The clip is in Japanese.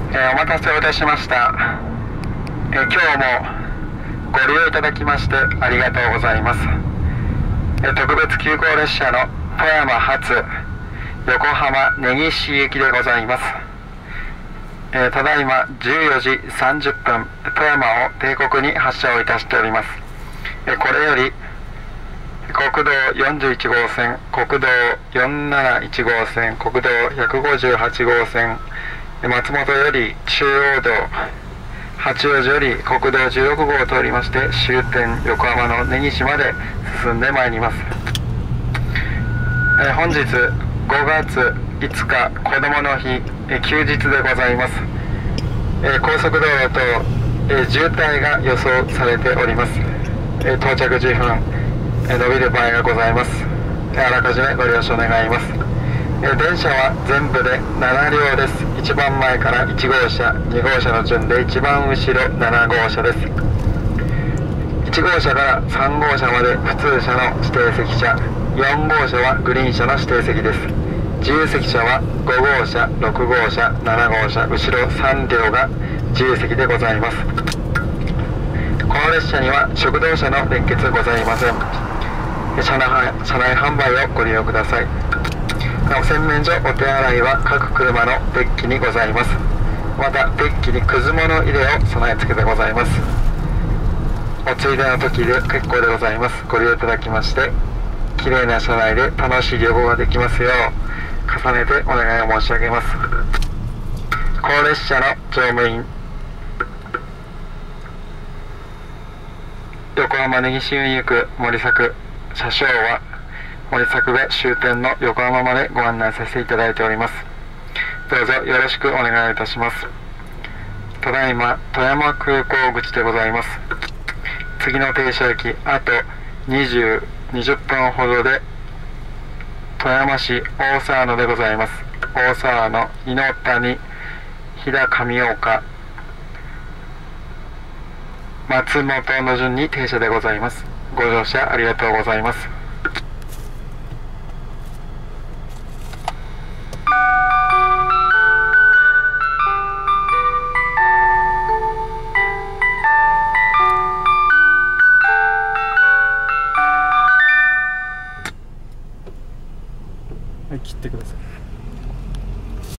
お待たせをいたしました。今日もご利用いただきましてありがとうございます。特別急行列車の富山発横浜根岸行きでございます。ただいま14時30分、富山を定刻に発車をいたしております。これより国道41号線、国道471号線、国道158号線、松本より中央道、八王子より国道16号を通りまして終点横浜の根岸まで進んでまいります。本日5月5日こどもの日、休日でございます。高速道路と、渋滞が予想されております。到着10分、伸びる場合がございます。あらかじめご了承願います。電車は全部で7両です。一番前から1号車、2号車の順で一番後ろ7号車です。1号車から3号車まで普通車の指定席車、4号車はグリーン車の指定席です。自由席車は5号車、6号車、7号車、後ろ3両が自由席でございます。この列車には食堂車の連結ございません。車内販売をご利用ください。洗面所、お手洗いは各車のデッキにございます。またデッキにくず物入れを備え付けてございます。おついでの時で結構でございます。ご利用いただきましてきれいな車内で楽しい旅行ができますよう重ねてお願いを申し上げます。この列車の乗務員、横浜根岸運輸区森作車掌は森作で終点の横浜までご案内させていただいております。どうぞよろしくお願いいたします。ただいま富山空港口でございます。次の停車駅あと20分ほどで富山市大沢野でございます。大沢野、井の谷、飛騨上岡、松本の順に停車でございます。ご乗車ありがとうございます。